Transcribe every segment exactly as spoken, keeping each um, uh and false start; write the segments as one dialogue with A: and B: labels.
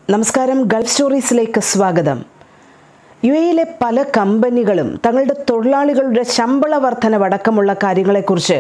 A: നമസ്കാരം, ഗൾഫ് സ്റ്റോറീസിലേക്ക് സ്വാഗതം. യു എയിലെ പല കമ്പനികളും തങ്ങളുടെ തൊഴിലാളികളുടെ ശമ്പള വർധനവടക്കമുള്ള കാര്യങ്ങളെക്കുറിച്ച്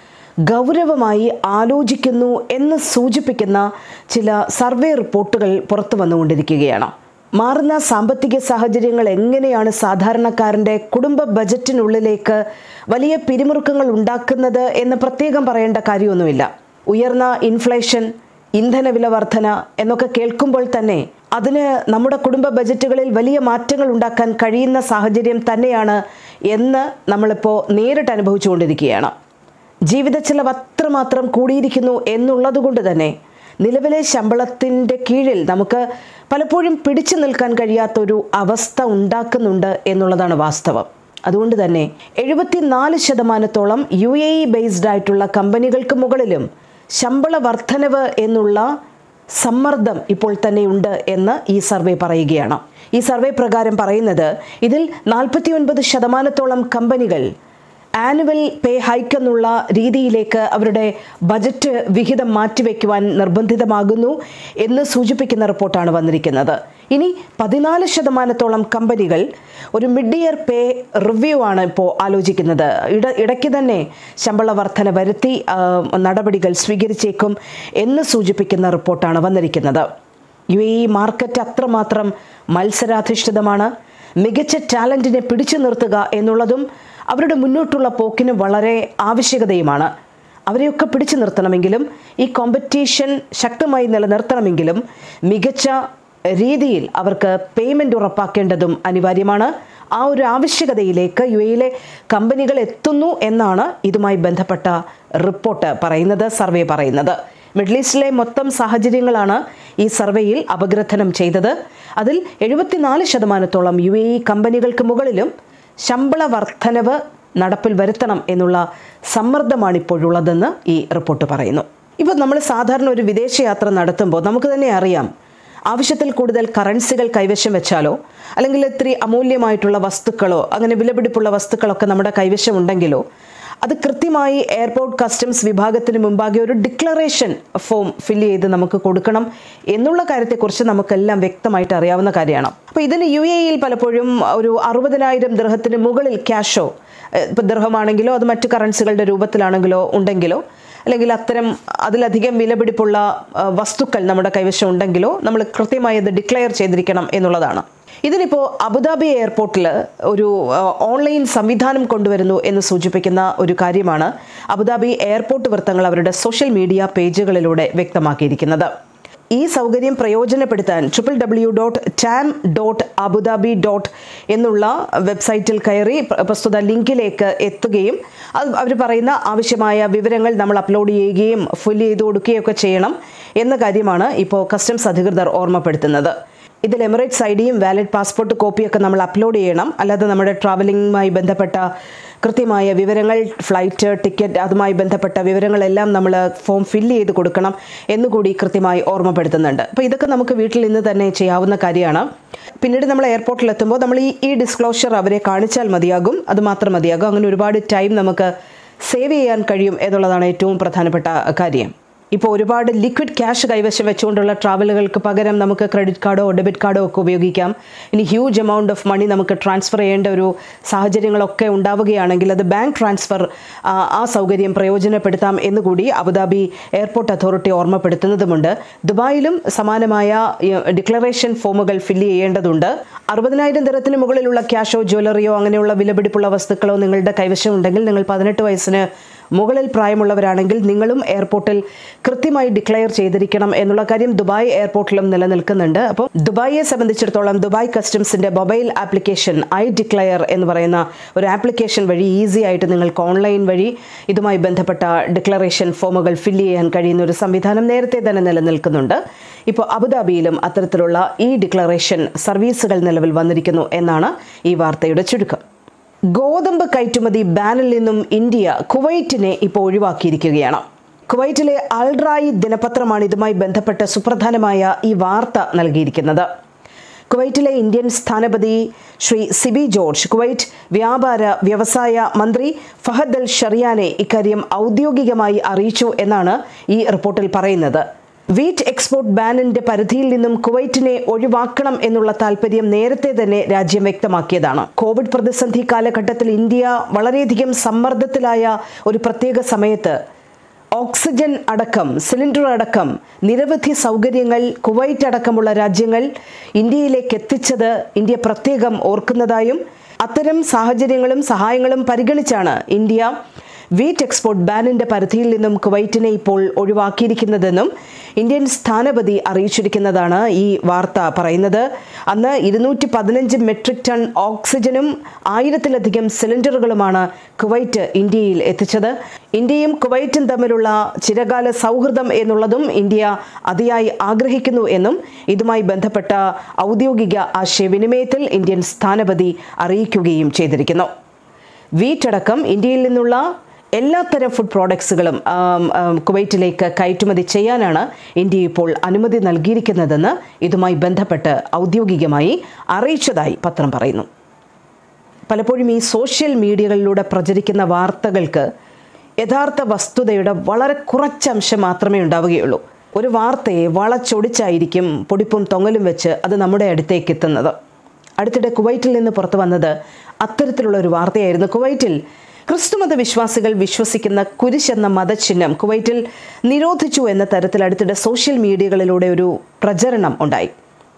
A: ഗൗരവമായി ആലോചിക്കുന്നു എന്ന് സൂചിപ്പിക്കുന്ന ചില സർവേ റിപ്പോർട്ടുകൾ പുറത്തു വന്നുകൊണ്ടിരിക്കുകയാണ്. മാറുന്ന സാമ്പത്തിക സാഹചര്യങ്ങൾ എങ്ങനെയാണ് സാധാരണക്കാരൻ്റെ കുടുംബ ബജറ്റിനുള്ളിലേക്ക് വലിയ പിരിമുറുക്കങ്ങൾ ഉണ്ടാക്കുന്നത് എന്ന് പ്രത്യേകം പറയേണ്ട കാര്യമൊന്നുമില്ല. ഉയർന്ന ഇൻഫ്ലേഷൻ, ഇന്ധനവില വർധന എന്നൊക്കെ കേൾക്കുമ്പോൾ തന്നെ അതിന് നമ്മുടെ കുടുംബ ബജറ്റുകളിൽ വലിയ മാറ്റങ്ങൾ ഉണ്ടാക്കാൻ കഴിയുന്ന സാഹചര്യം തന്നെയാണ് എന്ന് നമ്മളിപ്പോൾ നേരിട്ട് അനുഭവിച്ചുകൊണ്ടിരിക്കുകയാണ്. ജീവിത ചെലവ് അത്രമാത്രം കൂടിയിരിക്കുന്നു എന്നുള്ളതുകൊണ്ട് തന്നെ നിലവിലെ ശമ്പളത്തിൻ്റെ കീഴിൽ നമുക്ക് പലപ്പോഴും പിടിച്ചു നിൽക്കാൻ കഴിയാത്തൊരു അവസ്ഥ ഉണ്ടാക്കുന്നുണ്ട് എന്നുള്ളതാണ് വാസ്തവം. അതുകൊണ്ട് തന്നെ എഴുപത്തിനാല് ശതമാനത്തോളം യു എ ഇ ബേസ്ഡ് ആയിട്ടുള്ള കമ്പനികൾക്ക് മുകളിലും ശമ്പള വർധനവ് എന്നുള്ള സമ്മർദ്ദം ഇപ്പോൾ തന്നെയുണ്ട് എന്ന് ഈ സർവേ പറയുകയാണ്. ഈ സർവേ പ്രകാരം പറയുന്നത് ഇതിൽ നാൽപ്പത്തി ഒൻപത് ശതമാനത്തോളം കമ്പനികൾ ആനുവൽ പേ ഹൈക്ക് എന്നുള്ള രീതിയിലേക്ക് അവരുടെ ബജറ്റ് വിഹിതം മാറ്റിവെക്കുവാൻ നിർബന്ധിതമാകുന്നു എന്ന് സൂചിപ്പിക്കുന്ന റിപ്പോർട്ടാണ് വന്നിരിക്കുന്നത്. ഇനി പതിനാല് ശതമാനത്തോളം കമ്പനികൾ ഒരു മിഡ് ഇയർ പേ റിവ്യൂ ആണ് ഇപ്പോൾ ആലോചിക്കുന്നത്. ഇട ഇടയ്ക്ക് തന്നെ ശമ്പള വർധന വരുത്തി നടപടികൾ സ്വീകരിച്ചേക്കും എന്ന് സൂചിപ്പിക്കുന്ന റിപ്പോർട്ടാണ് വന്നിരിക്കുന്നത്. യു എ ഇ മാർക്കറ്റ് അത്രമാത്രം മത്സരാധിഷ്ഠിതമാണ്. മികച്ച ടാലൻറ്റിനെ പിടിച്ചു നിർത്തുക എന്നുള്ളതും അവരുടെ മുന്നോട്ടുള്ള പോക്കിന് വളരെ ആവശ്യകതയുമാണ്. അവരെയൊക്കെ പിടിച്ചു നിർത്തണമെങ്കിലും ഈ കോമ്പറ്റീഷൻ ശക്തമായി നിലനിർത്തണമെങ്കിലും മികച്ച രീതിയിൽ അവർക്ക് പേയ്മെൻറ്റ് ഉറപ്പാക്കേണ്ടതും അനിവാര്യമാണ്. ആ ഒരു ആവശ്യകതയിലേക്ക് യു എയിലെ കമ്പനികൾ എത്തുന്നു എന്നാണ് ഇതുമായി ബന്ധപ്പെട്ട റിപ്പോർട്ട് പറയുന്നത്, സർവേ പറയുന്നത്. മിഡിൽ ഈസ്റ്റിലെ മൊത്തം സാഹചര്യങ്ങളാണ് ഈ സർവേയിൽ അപഗ്രഥനം ചെയ്തത്. അതിൽ എഴുപത്തിനാല് ശതമാനത്തോളം യു എ ഇ കമ്പനികൾക്ക് മുകളിലും ശമ്പള വർധനവ് നടപ്പിൽ വരുത്തണം എന്നുള്ള സമ്മർദ്ദമാണ് ഇപ്പോഴുള്ളതെന്ന് ഈ റിപ്പോർട്ട് പറയുന്നു. ഇപ്പോൾ നമ്മൾ സാധാരണ ഒരു വിദേശയാത്ര നടത്തുമ്പോൾ നമുക്ക് തന്നെ അറിയാം, ആവശ്യത്തിൽ കൂടുതൽ കറൻസികൾ കൈവശം വെച്ചാലോ അല്ലെങ്കിൽ ഇത്തിരി അമൂല്യമായിട്ടുള്ള വസ്തുക്കളോ അങ്ങനെ വിലപിടിപ്പുള്ള വസ്തുക്കളൊക്കെ നമ്മുടെ കൈവശം ഉണ്ടെങ്കിലോ അത് കൃത്യമായി എയർപോർട്ട് കസ്റ്റംസ് വിഭാഗത്തിന് മുമ്പാകെ ഒരു ഡിക്ലറേഷൻ ഫോം ഫില്ല് ചെയ്ത് നമുക്ക് കൊടുക്കണം എന്നുള്ള കാര്യത്തെക്കുറിച്ച് നമുക്കെല്ലാം വ്യക്തമായിട്ട് അറിയാവുന്ന കാര്യമാണ്. അപ്പോൾ ഇതിന് യു എ ഇയിൽ പലപ്പോഴും ഒരു അറുപതിനായിരം ദിർഹത്തിന് മുകളിൽ ക്യാഷോ, ഇപ്പോൾ ദിർഹമാണെങ്കിലോ അത് മറ്റു കറൻസികളുടെ രൂപത്തിലാണെങ്കിലോ ഉണ്ടെങ്കിലോ അല്ലെങ്കിൽ അത്തരം അതിലധികം വിലപിടിപ്പുള്ള വസ്തുക്കൾ നമ്മുടെ കൈവശം ഉണ്ടെങ്കിലോ നമ്മൾ കൃത്യമായി അത് ഡിക്ലെയർ ചെയ്തിരിക്കണം എന്നുള്ളതാണ്. ഇതിനിപ്പോൾ അബുദാബി എയർപോർട്ടിൽ ഒരു ഓൺലൈൻ സംവിധാനം കൊണ്ടുവരുന്നു എന്ന് സൂചിപ്പിക്കുന്ന ഒരു കാര്യമാണ് അബുദാബി എയർപോർട്ട് വൃത്തങ്ങൾ അവരുടെ സോഷ്യൽ മീഡിയ പേജുകളിലൂടെ വ്യക്തമാക്കിയിരിക്കുന്നത്. ഈ സൗകര്യം പ്രയോജനപ്പെടുത്താൻ triple W dot tamm dot Abu Dhabi dot എന്നുള്ള വെബ്സൈറ്റിൽ കയറി പ്രസ്തുത ലിങ്കിലേക്ക് എത്തുകയും അത് അവർ പറയുന്ന ആവശ്യമായ വിവരങ്ങൾ നമ്മൾ അപ്ലോഡ് ചെയ്യുകയും ഫില്ല് ചെയ്ത് കൊടുക്കുകയൊക്കെ ചെയ്യണം എന്ന കാര്യമാണ് ഇപ്പോൾ കസ്റ്റംസ് അധികൃതർ ഓർമ്മപ്പെടുത്തുന്നത്. ഇതിൽ എമിറേറ്റ്സ് ഐ ഡിയും വാലിഡ് പാസ്പോർട്ട് കോപ്പിയൊക്കെ നമ്മൾ അപ്ലോഡ് ചെയ്യണം. അല്ലാതെ നമ്മുടെ ട്രാവലിങ്ങുമായി ബന്ധപ്പെട്ട കൃത്യമായ വിവരങ്ങൾ, ഫ്ലൈറ്റ് ടിക്കറ്റ് അതുമായി ബന്ധപ്പെട്ട വിവരങ്ങളെല്ലാം നമ്മൾ ഫോം ഫില്ല് ചെയ്ത് കൊടുക്കണം എന്നുകൂടി കൃത്യമായി ഓർമ്മപ്പെടുത്തുന്നുണ്ട്. അപ്പോൾ ഇതൊക്കെ നമുക്ക് വീട്ടിൽ നിന്ന് തന്നെ ചെയ്യാവുന്ന കാര്യമാണ്. പിന്നീട് നമ്മൾ എയർപോർട്ടിൽ എത്തുമ്പോൾ നമ്മൾ ഈ ഈ ഡിസ്ക്ലോഷർ അവരെ കാണിച്ചാൽ മതിയാകും, അത് മാത്രം മതിയാകും. അങ്ങനെ ഒരുപാട് ടൈം നമുക്ക് സേവ് ചെയ്യാൻ കഴിയും എന്നുള്ളതാണ് ഏറ്റവും പ്രധാനപ്പെട്ട കാര്യം. ഇപ്പോൾ ഒരുപാട് ലിക്വിഡ് ക്യാഷ് കൈവശം വെച്ചുകൊണ്ടുള്ള ട്രാവലുകൾക്ക് പകരം നമുക്ക് ക്രെഡിറ്റ് കാർഡോ ഡെബിറ്റ് കാർഡോ ഒക്കെ ഉപയോഗിക്കാം. ഇനി ഹ്യൂജ് എമൗണ്ട് ഓഫ് മണി നമുക്ക് ട്രാൻസ്ഫർ ചെയ്യേണ്ട ഒരു സാഹചര്യങ്ങളൊക്കെ ഉണ്ടാവുകയാണെങ്കിൽ അത് ബാങ്ക് ട്രാൻസ്ഫർ ആ സൗകര്യം പ്രയോജനപ്പെടുത്താം എന്നുകൂടി അബുദാബി എയർപോർട്ട് അതോറിറ്റി ഓർമ്മപ്പെടുത്തുന്നതുമുണ്ട്. ദുബായിലും സമാനമായ ഡിക്ലറേഷൻ ഫോമുകൾ ഫില്ല് ചെയ്യേണ്ടതുണ്ട്. അറുപതിനായിരം ദിർഹത്തിന് മുകളിലുള്ള ക്യാഷോ ജ്വല്ലറിയോ അങ്ങനെയുള്ള വിലപിടിപ്പുള്ള വസ്തുക്കളോ നിങ്ങളുടെ കൈവശം ഉണ്ടെങ്കിൽ നിങ്ങൾ പതിനെട്ട് വയസ്സിന് മുകളിൽ പ്രായമുള്ളവരാണെങ്കിൽ നിങ്ങളും എയർപോർട്ടിൽ കൃത്യമായി ഡിക്ലെയർ ചെയ്തിരിക്കണം എന്നുള്ള കാര്യം ദുബായ് എയർപോർട്ടിലും നിലനിൽക്കുന്നുണ്ട്. അപ്പോൾ ദുബായിയെ സംബന്ധിച്ചിടത്തോളം ദുബായ് കസ്റ്റംസിൻ്റെ മൊബൈൽ ആപ്ലിക്കേഷൻ ഐ ഡിക്ലെയർ എന്ന് പറയുന്ന ഒരു ആപ്ലിക്കേഷൻ വഴി ഈസി ആയിട്ട് നിങ്ങൾക്ക് ഓൺലൈൻ വഴി ഇതുമായി ബന്ധപ്പെട്ട ഡിക്ലറേഷൻ ഫോമുകൾ ഫില്ല് ചെയ്യാൻ കഴിയുന്ന ഒരു സംവിധാനം നേരത്തെ തന്നെ നിലനിൽക്കുന്നുണ്ട്. ഇപ്പോൾ അബുദാബിയിലും അത്തരത്തിലുള്ള ഈ ഡിക്ലറേഷൻ സർവീസുകൾ നിലവിൽ വന്നിരിക്കുന്നു എന്നാണ് ഈ വാർത്തയുടെ ചുരുക്കം. ഗോതമ്പ് കയറ്റുമതി ബാനിൽ നിന്നും ഇന്ത്യ കുവൈറ്റിനെ ഇപ്പോൾ ഒഴിവാക്കിയിരിക്കുകയാണ്. കുവൈറ്റിലെ അൽറായി ദിനപത്രമാണ് ഇതുമായി ബന്ധപ്പെട്ട സുപ്രധാനമായ ഈ വാർത്ത നൽകിയിരിക്കുന്നത്. കുവൈറ്റിലെ ഇന്ത്യൻ സ്ഥാനപതി ശ്രീ സിബി ജോർജ് കുവൈറ്റ് വ്യാപാര വ്യവസായ മന്ത്രി ഫഹദ് അൽ ഷറിയാനെ ഇക്കാര്യം ഔദ്യോഗികമായി അറിയിച്ചു എന്നാണ് ഈ റിപ്പോർട്ടിൽ പറയുന്നത്. വീറ്റ് എക്സ്പോർട്ട് ബാനിന്റെ പരിധിയിൽ നിന്നും കുവൈറ്റിനെ ഒഴിവാക്കണം എന്നുള്ള താല്പര്യം നേരത്തെ തന്നെ രാജ്യം വ്യക്തമാക്കിയതാണ്. കോവിഡ് പ്രതിസന്ധി കാലഘട്ടത്തിൽ ഇന്ത്യ വളരെയധികം സമ്മർദ്ദത്തിലായ ഒരു പ്രത്യേക സമയത്ത് ഓക്സിജൻ അടക്കം സിലിണ്ടർ അടക്കം നിരവധി സൗകര്യങ്ങൾ കുവൈറ്റ് അടക്കമുള്ള രാജ്യങ്ങൾ ഇന്ത്യയിലേക്ക് എത്തിച്ചത് ഇന്ത്യ പ്രത്യേകം ഓർക്കുന്നതായും അത്തരം സാഹചര്യങ്ങളും സഹായങ്ങളും പരിഗണിച്ചാണ് ഇന്ത്യ വീറ്റ് എക്സ്പോർട്ട് ബാനിന്റെ പരിധിയിൽ നിന്നും കുവൈറ്റിനെ ഇപ്പോൾ ഒഴിവാക്കിയിരിക്കുന്നതെന്നും ഇന്ത്യൻ സ്ഥാനപതി അറിയിച്ചിരിക്കുന്നതാണ് ഈ വാർത്ത പറയുന്നത്. അന്ന് ഇരുന്നൂറ്റി പതിനഞ്ച് മെട്രിക് ടൺ ഓക്സിജനും ആയിരത്തിലധികം സിലിണ്ടറുകളുമാണ് കുവൈറ്റ് ഇന്ത്യയിൽ എത്തിച്ചത്. ഇന്ത്യയും കുവൈറ്റും തമ്മിലുള്ള ചിരകാല സൗഹൃദം എന്നുള്ളതും ഇന്ത്യ അതിയായി ആഗ്രഹിക്കുന്നു എന്നും ഇതുമായി ബന്ധപ്പെട്ട ഔദ്യോഗിക ആശയവിനിമയത്തിൽ ഇന്ത്യൻ സ്ഥാനപതി അറിയിക്കുകയും ചെയ്തിരിക്കുന്നു. വീറ്റ് അടക്കം ഇന്ത്യയിൽ നിന്നുള്ള എല്ലാത്തരം ഫുഡ് പ്രോഡക്ട്സുകളും കുവൈറ്റിലേക്ക് കയറ്റുമതി ചെയ്യാനാണ് ഇന്ത്യ ഇപ്പോൾ അനുമതി നൽകിയിരിക്കുന്നതെന്ന് ഇതുമായി ബന്ധപ്പെട്ട് ഔദ്യോഗികമായി അറിയിച്ചതായി പത്രം പറയുന്നു. പലപ്പോഴും ഈ സോഷ്യൽ മീഡിയകളിലൂടെ പ്രചരിക്കുന്ന വാർത്തകൾക്ക് യഥാർത്ഥ വസ്തുതയുടെ വളരെ കുറച്ചംശം മാത്രമേ ഉണ്ടാവുകയുള്ളൂ. ഒരു വാർത്തയെ വളച്ചൊടിച്ചായിരിക്കും പൊടിപ്പും തൊങ്ങലും വെച്ച് അത് നമ്മുടെ അടുത്തേക്ക് എത്തുന്നത്. അടുത്തിടെ കുവൈറ്റിൽ നിന്ന് പുറത്തു വന്നത് അത്തരത്തിലുള്ള ഒരു വാർത്തയായിരുന്നു. കുവൈറ്റിൽ ക്രിസ്തുമത വിശ്വാസികൾ വിശ്വസിക്കുന്ന കുരിശ് എന്ന മതചിഹ്നം കുവൈറ്റിൽ നിരോധിച്ചു എന്ന തരത്തിൽ അടുത്തിടെ സോഷ്യൽ മീഡിയകളിലൂടെ ഒരു പ്രചരണം ഉണ്ടായി.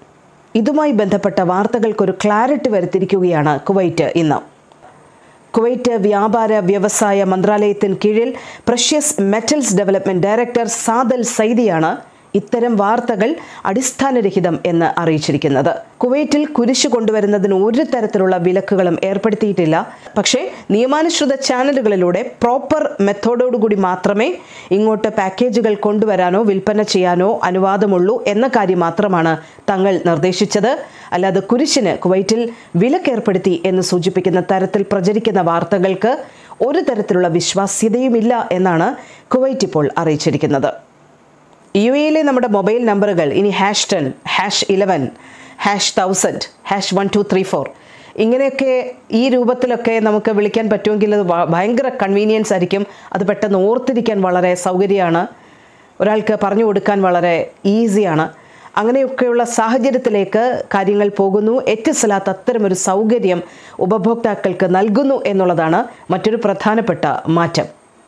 A: ഇതുമായി ബന്ധപ്പെട്ട വാർത്തകൾക്കൊരു ക്ലാരിറ്റി വരുത്തിയിരിക്കുകയാണ് കുവൈറ്റ് ഇന്ന്. കുവൈറ്റ് വ്യാപാര വ്യവസായ മന്ത്രാലയത്തിന് കീഴിൽ പ്രഷ്യസ് മെറ്റൽസ് ഡെവലപ്മെന്റ് ഡയറക്ടർ സാദൽ സൈദിയാണ് ഇത്തരം വാർത്തകൾ അടിസ്ഥാനരഹിതം എന്ന് അറിയിച്ചിരിക്കുന്നത്. കുവൈറ്റിൽ കുരിശ് കൊണ്ടുവരുന്നതിന് ഒരു തരത്തിലുള്ള വിലക്കുകളും ഏർപ്പെടുത്തിയിട്ടില്ല. പക്ഷേ നിയമാനുസൃത ചാനലുകളിലൂടെ പ്രോപ്പർ മെത്തേഡോടുകൂടി മാത്രമേ ഇങ്ങോട്ട് പാക്കേജുകൾ കൊണ്ടുവരാനോ വിൽപ്പന ചെയ്യാനോ അനുവാദമുള്ളൂ എന്ന കാര്യം മാത്രമാണ് തങ്ങൾ നിർദ്ദേശിച്ചത്. അല്ലാതെ കുരിശിന് കുവൈറ്റിൽ വിലക്കേർപ്പെടുത്തി എന്ന് സൂചിപ്പിക്കുന്ന തരത്തിൽ പ്രചരിക്കുന്ന വാർത്തകൾക്ക് ഒരു തരത്തിലുള്ള വിശ്വാസ്യതയുമില്ല എന്നാണ് കുവൈറ്റ് ഇപ്പോൾ അറിയിച്ചിരിക്കുന്നത്. യു എയിലെ നമ്മുടെ മൊബൈൽ നമ്പറുകൾ ഇനി hash ten, hash eleven, hash thousand, hash one two three four ഇങ്ങനെയൊക്കെ ഈ രൂപത്തിലൊക്കെ നമുക്ക് വിളിക്കാൻ പറ്റുമെങ്കിൽ അത് ഭയങ്കര കൺവീനിയൻസ് ആയിരിക്കും. അത് പെട്ടെന്ന് ഓർത്തിരിക്കാൻ വളരെ സൗകര്യമാണ്, ഒരാൾക്ക് പറഞ്ഞു കൊടുക്കാൻ വളരെ ഈസിയാണ്. അങ്ങനെയൊക്കെയുള്ള സാഹചര്യത്തിലേക്ക് കാര്യങ്ങൾ പോകുന്നു. എത്തിസലാത്ത് അത്തരമൊരു സൗകര്യം ഉപഭോക്താക്കൾക്ക് നൽകുന്നു എന്നുള്ളതാണ് മറ്റൊരു പ്രധാനപ്പെട്ട മാറ്റം.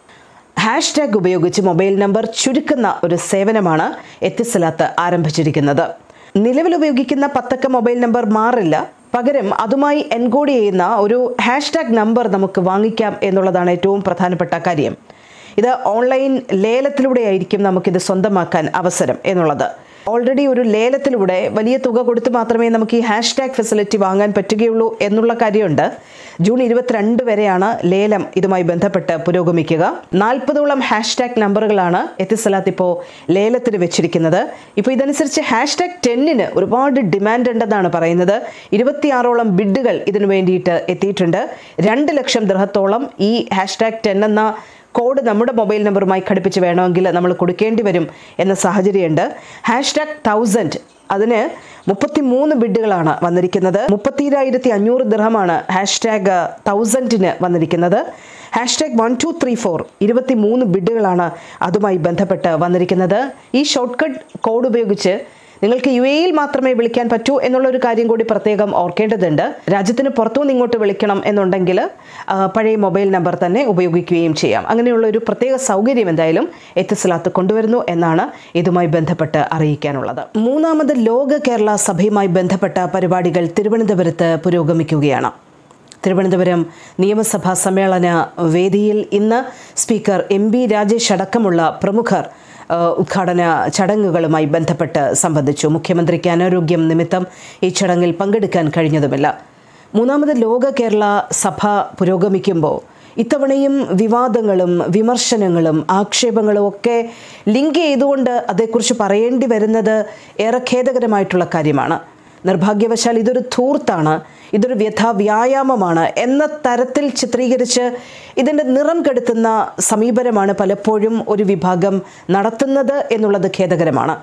A: ഹാഷ്ടാഗ് ഉപയോഗിച്ച് മൊബൈൽ നമ്പർ ചുരുക്കുന്ന ഒരു സേവനമാണ് എത്തിസലാത്ത് ആരംഭിച്ചിരിക്കുന്നത്. നിലവിൽ ഉപയോഗിക്കുന്ന പത്തക്ക മൊബൈൽ നമ്പർ മാറില്ല. പകരം അതുമായി എൻകോഡ് ചെയ്യുന്ന ഒരു ഹാഷ്ടാഗ് നമ്പർ നമുക്ക് വാങ്ങിക്കാം എന്നുള്ളതാണ് ഏറ്റവും പ്രധാനപ്പെട്ട കാര്യം. ഇത് ഓൺലൈൻ ലേലത്തിലൂടെയായിരിക്കും നമുക്കിത് സ്വന്തമാക്കാൻ അവസരം എന്നുള്ളത്. ഓൾറെഡി ഒരു ലേലത്തിലൂടെ വലിയ തുക കൊടുത്ത് മാത്രമേ നമുക്ക് ഈ ഹാഷ്ടാഗ് ഫെസിലിറ്റി വാങ്ങാൻ പറ്റുകയുള്ളൂ എന്നുള്ള കാര്യമുണ്ട്. ജൂൺ ഇരുപത്തിരണ്ട് വരെയാണ് ലേലം ഇതുമായി ബന്ധപ്പെട്ട് പുരോഗമിക്കുക. നാൽപ്പതോളം ഹാഷ്ടാഗ് നമ്പറുകളാണ് എത്തിസലാത്ത് ഇപ്പോൾ ലേലത്തിന് വെച്ചിരിക്കുന്നത്. ഇപ്പോൾ ഇതനുസരിച്ച് ഹാഷ്ടാഗ് ടെന്നിന് ഒരുപാട് ഡിമാൻഡ് ഉണ്ടെന്നാണ് പറയുന്നത്. ഇരുപത്തിയാറോളം ബിഡുകൾ ഇതിനു വേണ്ടിയിട്ട് എത്തിയിട്ടുണ്ട്. രണ്ട് ലക്ഷം ദിർഹത്തോളം ഈ ഹാഷ്ടാഗ് ടെൻ എന്ന കോഡ് നമ്മുടെ മൊബൈൽ നമ്പറുമായി ഘടിപ്പിച്ച് വേണമെങ്കിൽ നമ്മൾ കൊടുക്കേണ്ടി വരും എന്ന സാഹചര്യമുണ്ട്. ഹാഷ്ടാഗ് തൗസൻഡ് അതിന് മുപ്പത്തി മൂന്ന് ബിഡുകളാണ് വന്നിരിക്കുന്നത്. മുപ്പത്തിരായിരത്തി അഞ്ഞൂറ് ദിർഹമാണ് ഹാഷ്ടാഗ് തൗസൻഡിന് വന്നിരിക്കുന്നത്. Hashtag one two three four ഇരുപത്തി മൂന്ന് ബിഡുകളാണ് അതുമായി ബന്ധപ്പെട്ട് വന്നിരിക്കുന്നത്. ഈ ഷോർട്ട് കട്ട് കോഡ് ഉപയോഗിച്ച് നിങ്ങൾക്ക് യു എയിൽ മാത്രമേ വിളിക്കാൻ പറ്റൂ എന്നുള്ളൊരു കാര്യം കൂടി പ്രത്യേകം ഓർക്കേണ്ടതുണ്ട്. രാജ്യത്തിന് പുറത്തുനിന്ന് ഇങ്ങോട്ട് വിളിക്കണം എന്നുണ്ടെങ്കിൽ പഴയ മൊബൈൽ നമ്പർ തന്നെ ഉപയോഗിക്കുകയും ചെയ്യാം. അങ്ങനെയുള്ള ഒരു പ്രത്യേക സൗകര്യം എന്തായാലും എത്തിസലാത്ത് കൊണ്ടുവരുന്നു എന്നാണ് ഇതുമായി ബന്ധപ്പെട്ട് അറിയിക്കാനുള്ളത്. മൂന്നാമത് ലോക കേരള സഭയുമായി ബന്ധപ്പെട്ട പരിപാടികൾ തിരുവനന്തപുരത്ത് പുരോഗമിക്കുകയാണ്. തിരുവനന്തപുരം നിയമസഭാ സമ്മേളന വേദിയിൽ ഇന്ന് സ്പീക്കർ എം ബി രാജേഷ് അടക്കമുള്ള പ്രമുഖർ ഉദ്ഘാടന ചടങ്ങുകളുമായി ബന്ധപ്പെട്ട് സംബന്ധിച്ചു. മുഖ്യമന്ത്രിക്ക് അനാരോഗ്യം നിമിത്തം ഈ ചടങ്ങിൽ പങ്കെടുക്കാൻ കഴിഞ്ഞതുമില്ല. മൂന്നാമത് ലോക കേരള സഭ പുരോഗമിക്കുമ്പോൾ ഇത്തവണയും വിവാദങ്ങളും വിമർശനങ്ങളും ആക്ഷേപങ്ങളും ഒക്കെ ലിങ്ക് ചെയ്തുകൊണ്ട് അതേക്കുറിച്ച് പറയേണ്ടി വരുന്നത് ഏറെ ഖേദകരമായിട്ടുള്ള കാര്യമാണ്. നിർഭാഗ്യവശാൽ ഇതൊരു ധൂർത്താണ്, ഇതൊരു വ്യഥാ വ്യായാമമാണ് എന്ന തരത്തിൽ ചിത്രീകരിച്ച് ഇതിൻ്റെ നിറം കെടുത്തുന്ന സമീപനമാണ് പലപ്പോഴും ഒരു വിഭാഗം നടത്തുന്നത് എന്നുള്ളത് ഖേദകരമാണ്.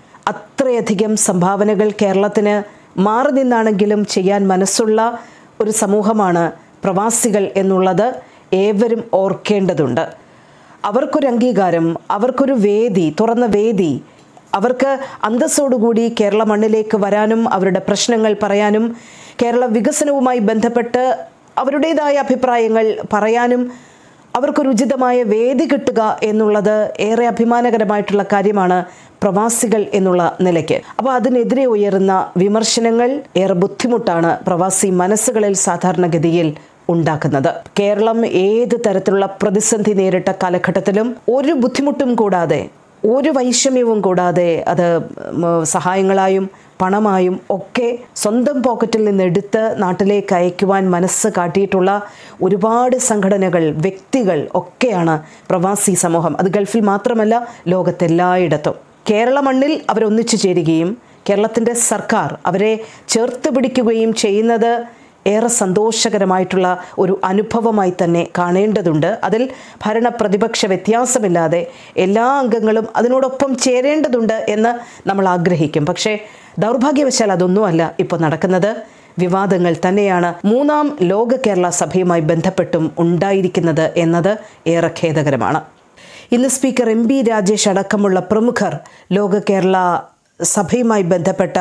A: അത്രയധികം സംഭാവനകൾ കേരളത്തിന് മാറി നിന്നാണെങ്കിലും ചെയ്യാൻ മനസ്സുള്ള ഒരു സമൂഹമാണ് പ്രവാസികൾ എന്നുള്ളത് ഏവരും ഓർക്കേണ്ടതുണ്ട്. അവർക്കൊരു അംഗീകാരം, അവർക്കൊരു വേദി, തുറന്ന വേദി അവർക്ക് അന്തസ്സോടുകൂടി കേരള മണ്ണിലേക്ക് വരാനും അവരുടെ പ്രശ്നങ്ങൾ പറയാനും കേരള വികസനവുമായി ബന്ധപ്പെട്ട് അവരുടേതായ അഭിപ്രായങ്ങൾ പറയാനും അവർക്കൊരു ഉചിതമായ വേദി കിട്ടുക എന്നുള്ളത് ഏറെ അഭിമാനകരമായിട്ടുള്ള കാര്യമാണ് പ്രവാസികൾ എന്നുള്ള നിലയ്ക്ക്. അപ്പോൾ അതിനെതിരെ ഉയരുന്ന വിമർശനങ്ങൾ ഏറെ ബുദ്ധിമുട്ടാണ് പ്രവാസി മനസ്സുകളിൽ സാധാരണഗതിയിൽ ഉണ്ടാക്കുന്നത്. കേരളം ഏത് തരത്തിലുള്ള പ്രതിസന്ധി നേരിട്ട കാലഘട്ടത്തിലും ഒരു ബുദ്ധിമുട്ടും കൂടാതെ, ഒരു വൈഷമ്യവും കൂടാതെ അത് സഹായങ്ങളായും പണമായും ഒക്കെ സ്വന്തം പോക്കറ്റിൽ നിന്നെടുത്ത് നാട്ടിലേക്ക് അയക്കുവാൻ മനസ്സ് കാട്ടിയിട്ടുള്ള ഒരുപാട് സംഘടനകൾ, വ്യക്തികൾ ഒക്കെയാണ് പ്രവാസി സമൂഹം. അത് ഗൾഫിൽ മാത്രമല്ല, ലോകത്തെല്ലായിടത്തും. കേരള മണ്ണിൽ അവരൊന്നിച്ചു ചേരുകയും കേരളത്തിൻ്റെ സർക്കാർ അവരെ ചേർത്ത് പിടിക്കുകയും ചെയ്യുന്നത് ഏറെ സന്തോഷകരമായിട്ടുള്ള ഒരു അനുഭവമായി തന്നെ കാണേണ്ടതുണ്ട്. അതിൽ ഭരണ പ്രതിപക്ഷ വ്യത്യാസമില്ലാതെ എല്ലാ അംഗങ്ങളും അതിനോടൊപ്പം ചേരേണ്ടതുണ്ട് എന്ന് നമ്മൾ ആഗ്രഹിക്കും. പക്ഷേ ദൗർഭാഗ്യവശാൽ അതൊന്നുമല്ല ഇപ്പോൾ നടക്കുന്നത്. വിവാദങ്ങൾ തന്നെയാണ് മൂന്നാം ലോക കേരള സഭയുമായി ബന്ധപ്പെട്ടും ഉണ്ടായിരിക്കുന്നത് എന്നത് ഏറെ ഖേദകരമാണ്. ഇന്ന് സ്പീക്കർ എം പി രാജേഷ് അടക്കമുള്ള പ്രമുഖർ ലോക കേരള സഭയുമായി ബന്ധപ്പെട്ട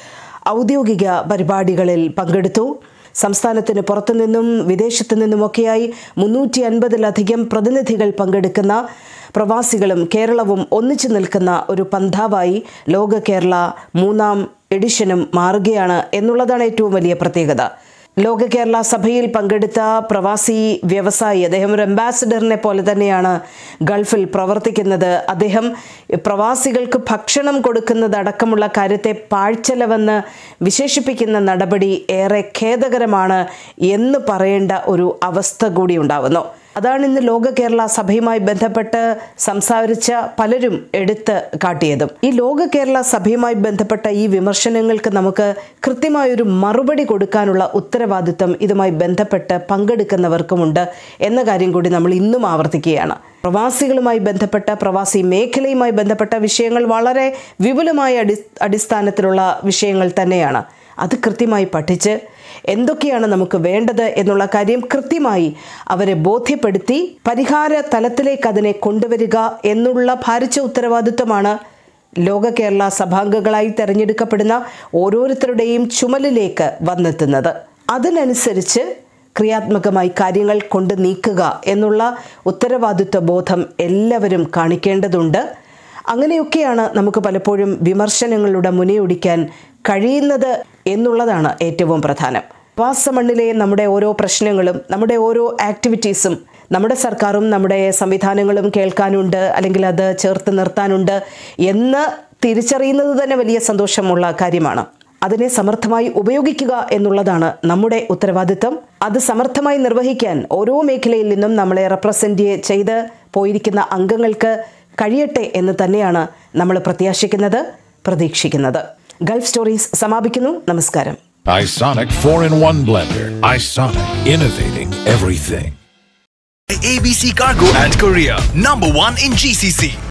A: ഔദ്യോഗിക പരിപാടികളിൽ പങ്കെടുത്തു. സംസ്ഥാനത്തിന് പുറത്തുനിന്നും വിദേശത്തു നിന്നുമൊക്കെയായി മുന്നൂറ്റി അൻപതിലധികം പ്രതിനിധികൾ പങ്കെടുക്കുന്ന പ്രവാസികളും കേരളവും ഒന്നിച്ചു നിൽക്കുന്ന ഒരു പന്ഥാവായി ലോക കേരള മൂന്നാം എഡിഷനും മാറുകയാണ് എന്നുള്ളതാണ് ഏറ്റവും വലിയ പ്രത്യേകത. ലോക കേരള സഭയിൽ പങ്കെടുത്ത പ്രവാസി വ്യവസായി, അദ്ദേഹം ഒരു അംബാസിഡറിനെ പോലെ തന്നെയാണ് ഗൾഫിൽ പ്രവർത്തിക്കുന്നത്. അദ്ദേഹം പ്രവാസികൾക്ക് ഭക്ഷണം കൊടുക്കുന്നതടക്കമുള്ള കാര്യത്തെ പാഴ്ചെലവെന്ന് വിശേഷിപ്പിക്കുന്ന നടപടി ഏറെ ഖേദകരമാണ് എന്ന് പറയേണ്ട ഒരു അവസ്ഥ കൂടി ഉണ്ടാവുന്നു. അതാണ് ഇന്ന് ലോക കേരള സഭയുമായി ബന്ധപ്പെട്ട് സംസാരിച്ച പലരും എടുത്ത് കാട്ടിയതും. ഈ ലോക കേരള സഭയുമായി ബന്ധപ്പെട്ട ഈ വിമർശനങ്ങൾക്ക് നമുക്ക് കൃത്യമായൊരു മറുപടി കൊടുക്കാനുള്ള ഉത്തരവാദിത്വം ഇതുമായി ബന്ധപ്പെട്ട് പങ്കെടുക്കുന്നവർക്കുമുണ്ട് എന്ന കാര്യം കൂടി നമ്മൾ ഇന്നും ആവർത്തിക്കുകയാണ്. പ്രവാസികളുമായി ബന്ധപ്പെട്ട, പ്രവാസി മേഖലയുമായി ബന്ധപ്പെട്ട വിഷയങ്ങൾ വളരെ വിപുലമായ അടി അടിസ്ഥാനത്തിലുള്ള വിഷയങ്ങൾ തന്നെയാണ്. അത് കൃത്യമായി പഠിച്ച് എന്തൊക്കെയാണ് നമുക്ക് വേണ്ടത് എന്നുള്ള കാര്യം കൃത്യമായി അവരെ ബോധ്യപ്പെടുത്തി പരിഹാര തലത്തിലേക്ക് അതിനെ കൊണ്ടുവരിക എന്നുള്ള ഭാരിച്ച ഉത്തരവാദിത്വമാണ് ലോക കേരള സഭാംഗങ്ങളായി തിരഞ്ഞെടുക്കപ്പെടുന്ന ഓരോരുത്തരുടെയും ചുമലിലേക്ക് വന്നെത്തുന്നത്. അതിനനുസരിച്ച് ക്രിയാത്മകമായി കാര്യങ്ങൾ കൊണ്ട് നീക്കുക എന്നുള്ള ഉത്തരവാദിത്വ ബോധം എല്ലാവരും കാണിക്കേണ്ടതുണ്ട്. അങ്ങനെയൊക്കെയാണ് നമുക്ക് പലപ്പോഴും വിമർശനങ്ങളുടെ മുനയൊടിക്കാൻ കഴിയുന്നത് എന്നുള്ളതാണ് ഏറ്റവും പ്രധാനം. പ്രവാസമണ്ണിലെ നമ്മുടെ ഓരോ പ്രശ്നങ്ങളും നമ്മുടെ ഓരോ ആക്ടിവിറ്റീസും നമ്മുടെ സർക്കാരും നമ്മുടെ സംവിധാനങ്ങളും കേൾക്കാനുണ്ട്, അല്ലെങ്കിൽ അത് ചേർത്ത് നിർത്താനുണ്ട് എന്ന് തിരിച്ചറിയുന്നത് തന്നെ വലിയ സന്തോഷമുള്ള കാര്യമാണ്. അതിനെ സമർത്ഥമായി ഉപയോഗിക്കുക എന്നുള്ളതാണ് നമ്മുടെ ഉത്തരവാദിത്വം. അത് സമർത്ഥമായി നിർവഹിക്കാൻ ഓരോ മേഖലയിൽ നിന്നും നമ്മളെ റെപ്രസെൻ്റ് ചെയ്ത് പോയിരിക്കുന്ന അംഗങ്ങൾക്ക് കഴിയട്ടെ എന്ന് തന്നെയാണ് നമ്മൾ പ്രത്യാശിക്കുന്നത്, പ്രതീക്ഷിക്കുന്നത്. ഗൾഫ് സ്റ്റോറീസ് സമാപിക്കുന്നു. നമസ്കാരം.
B: Isonic four in one blender. Isonic, innovating everything.
C: A B C Cargo and Courier, number one in G C C.